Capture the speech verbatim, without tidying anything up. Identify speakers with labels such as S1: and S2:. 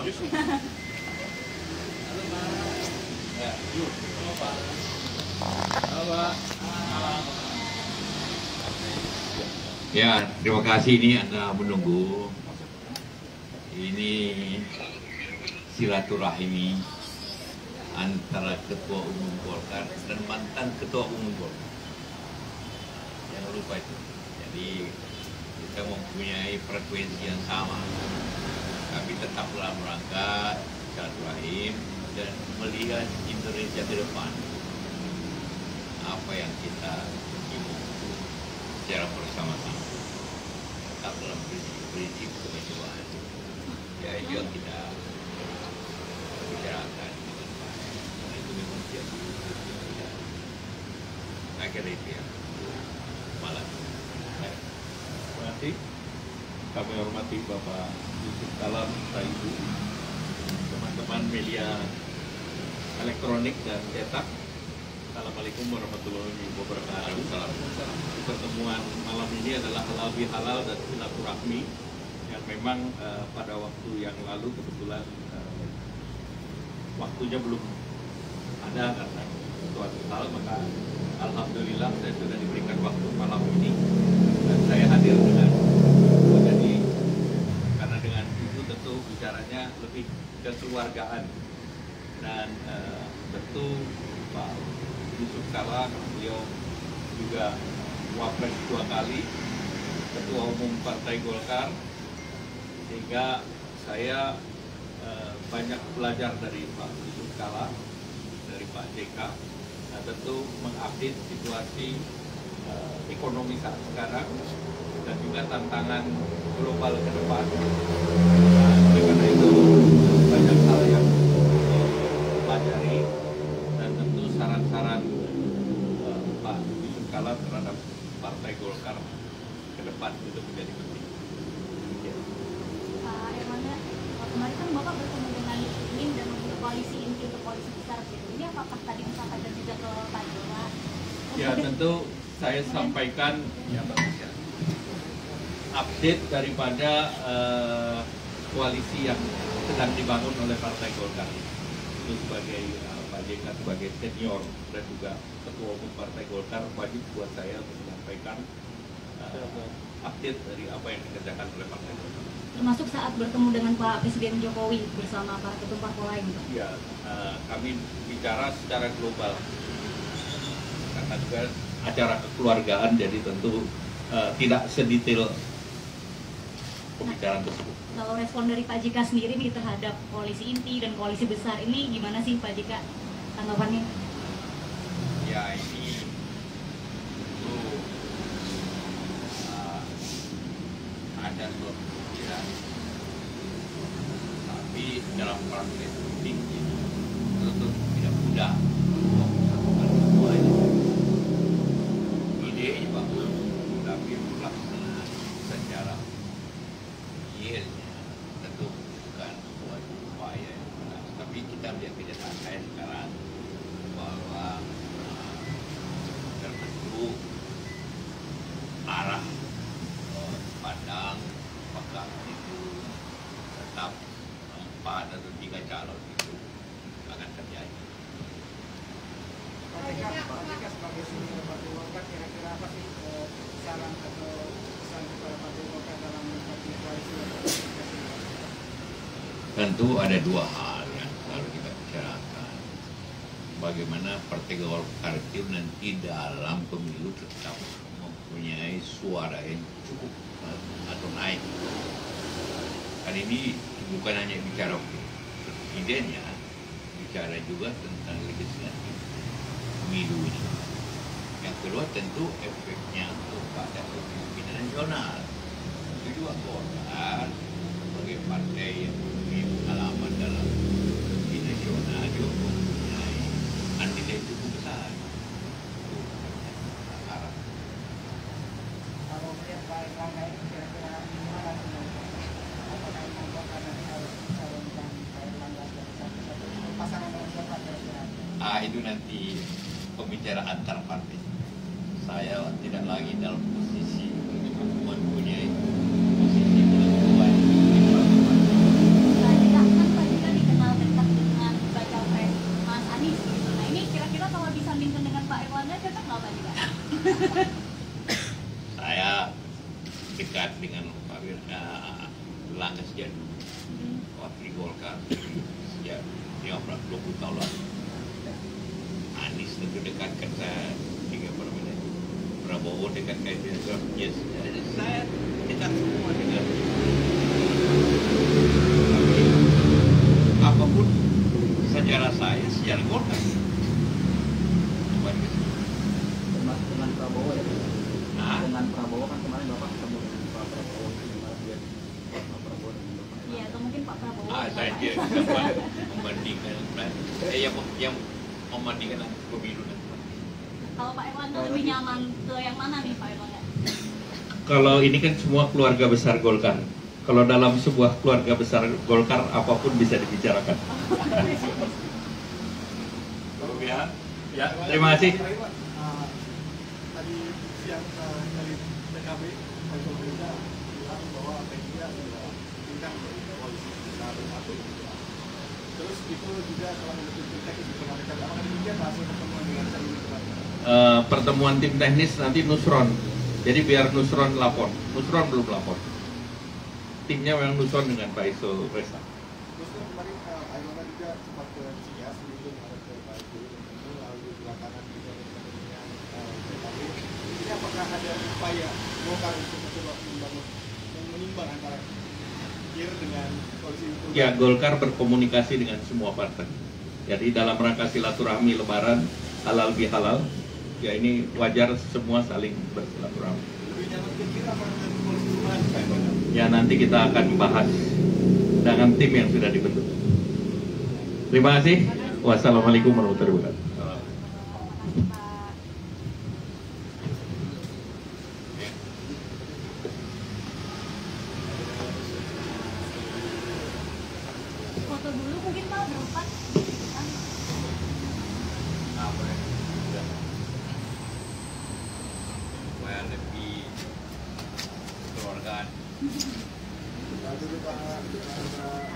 S1: Ya, terima kasih ini Anda menunggu. Ini silaturahmi antara Ketua Umum Golkar dan mantan Ketua Umum Golkar. Jangan lupa itu. Jadi kita mempunyai frekuensi yang sama. Kami tetap dalam rangka silaturahim dan melihat Indonesia ke depan. Apa yang kita ingin secara bersama-sama. Tetap dalam prinsip-prinsip kemewahan. Ya, itu yang kita bicarakan dengan Pak. Karena itu memang tiap kita. Saya kira itu ya. Malam.
S2: Terima kasih. Kami hormati Bapak Yusuf Kala, Ibu, teman-teman media elektronik dan cetak. Assalamualaikum warahmatullahi wabarakatuh. Pertemuan malam ini adalah halal bihalal dan silaturahmi yang memang uh, pada waktu yang lalu kebetulan uh, waktunya belum ada karena suatu hal, maka alhamdulillah saya sudah diberikan waktu malam ini dan saya hadir dengan jadi karena dengan itu tentu bicaranya lebih kekeluargaan dan uh, tentu Pak Yusuf Kala, beliau juga wapres dua kali, Ketua Umum Partai Golkar, sehingga saya eh, banyak belajar dari Pak Yusuf Kala, dari Pak J K, nah, tentu mengupdate situasi eh, ekonomi saat sekarang dan juga tantangan global ke depan. Nah, oleh karena itu banyak hal yang dipelajari dan tentu saran-saran uh, Pak Yusuf Kala terhadap Partai Golkar ke depan itu menjadi penting. Ya.
S3: Pak Erlangga, kemarin kan Bapak bertemu dengan Imin dan untuk koalisi inti untuk koalisi besar gitu. Ini apakah tadi disampaikan juga ke Pak Jola?
S2: Ya, tentu saya sampaikan ya bagus ya. Update daripada uh, koalisi yang sedang dibangun oleh Partai Golkar itu sebagai uh, Pak J K sebagai senior dan juga Ketua Umum Partai Golkar, wajib buat saya untuk menyampaikan uh, update dari apa yang dikerjakan oleh Partai Golkar.
S3: Termasuk saat bertemu dengan Pak Presiden Jokowi bersama para ketua parpol lain, Pak?
S2: Ya, uh, kami bicara secara global karena juga acara kekeluargaan, jadi tentu uh, tidak sedetail pembicaraan tersebut.
S3: Kalau respon dari Pak J K sendiri nih terhadap koalisi inti dan koalisi besar ini gimana sih Pak J K tanggapannya?
S1: Ya, ini itu uh, ada suatu pikiran, tapi dalam praktek politik itu tentu tidak mudah melakukan semuanya. Idenya bagus, tapi pelaksanaan secara realnya tentu bukan suatu upaya yang mudah. Tapi kita melihat kenyataan saya sekarang bahwa uh, tertentu arah uh, pandang apakah itu tetap empat atau tiga calon itu akan terjadi.
S4: Pak J K, Pak J K sebagai senior Partai Golkar, kira-kira apa sih eh, saran atau pesan kepada Partai Golkar dalam menyikapi koalisi?
S1: Tentu ada dua hal yang selalu kita bicarakan. Bagaimana Partai Golkar itu nanti dalam pemilu tetap mempunyai suara yang cukup atau naik. Kan ini bukan hanya bicara presidennya, bicara juga tentang legislatif pemilunya. Yang kedua tentu efeknya kepada kepemimpinan nasional. Itu juga Golkar sebagai partai yang mempunyai pengalaman dalam di nasional juga mempunyai andil yang cukup besar. Harap.
S4: Kalau melihat Pak Erlangga ini kira-kira gimana sebenarnya? Apakah memang Golkar nanti harus mencalonkan Pak Erlangga sebagai satu-satu pasangan nomor dua kira-kira?
S1: Ah, itu nanti pembicaraan antar partai. Saya tidak lagi dalam posisi untuk mempunyai posisi penentuan di partai.
S3: Pak J K, kan Pak
S1: tetap di Golkar sejak lima belas dua puluh tahun lalu. Anies itu dekatkan saya dengan berbeda. Prabowo dekatkan saya. Yes, jadi saya dekat semua dengan. Tapi apapun sejarah saya sejarah Golkar.
S4: Termasuk dengan Prabowo ya.
S1: Nah,
S4: Dengan Prabowo kan kemarin Bapak ketemu dengan Pak Prabowo gimana dia Pak Prabowo dengan Bapak.
S3: Iya, atau mungkin Pak Prabowo.
S1: ah, saya
S3: Bapak.
S1: dia membandingkan, eh, yang yang membandingkan pemilu nanti.
S3: Kalau Pak Erlangga lebih nyaman ke yang mana nih Pak Erlangga?
S2: Kalau ini kan semua keluarga besar Golkar. Kalau dalam sebuah keluarga besar Golkar apapun bisa dibicarakan. Ya, ya terima kasih.
S5: Uh, tadi siang uh, dari P K B Pak Jokowi bilang bahwa P tiga sudah pindah dari koalisi besar satu. Terus itu juga telah membentuk tim teknis bersama P K B. Apakah demikian hasil pertemuan dengan Caimin kemarin?
S2: Uh, pertemuan tim teknis nanti Nusron. Jadi biar Nusron lapor. Nusron belum lapor. Timnya memang Nusron dengan Pak Iso Resa.
S5: Terus kan kemarin uh, Ayrona juga sempat ke Cias, itu ada ke Pak Jokowi, itu lalu belakangan juga dengan uh, P K B. Ini apakah ada upaya Golkar untuk mencoba membangun yang menimbang antara kir dengan koalisi itu?
S2: Ya, Golkar berkomunikasi dengan semua partai. Jadi dalam rangka silaturahmi Lebaran halal bihalal, ya ini wajar semua saling bersilaturahmi.
S5: Lebih nyaman ke kir apa dengan koalisi perubahan Pak Erlangga?
S2: Ya nanti kita akan bahas dengan tim yang sudah dibentuk. Terima kasih. Wassalamualaikum warahmatullahi wabarakatuh.
S3: Foto dulu mungkin Pak berempat.
S1: Apa ya? Sudah. Supaya lebih kekeluargaan.
S5: Lalu Pak